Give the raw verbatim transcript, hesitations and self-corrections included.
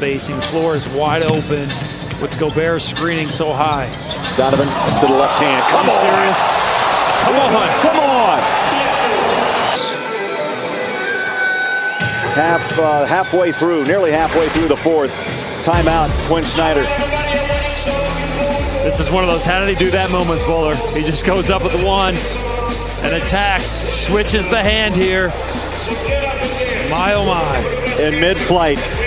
spacing. Floor is wide open with Gobert screening so high. Donovan to the left hand. Come on. Serious? Come on. Come on. Half, uh, halfway through, nearly halfway through the fourth. Timeout, Quinn Snyder. This is one of those how did he do that moments, Bowler. He just goes up with the one and attacks, switches the hand here. My oh my. In mid-flight,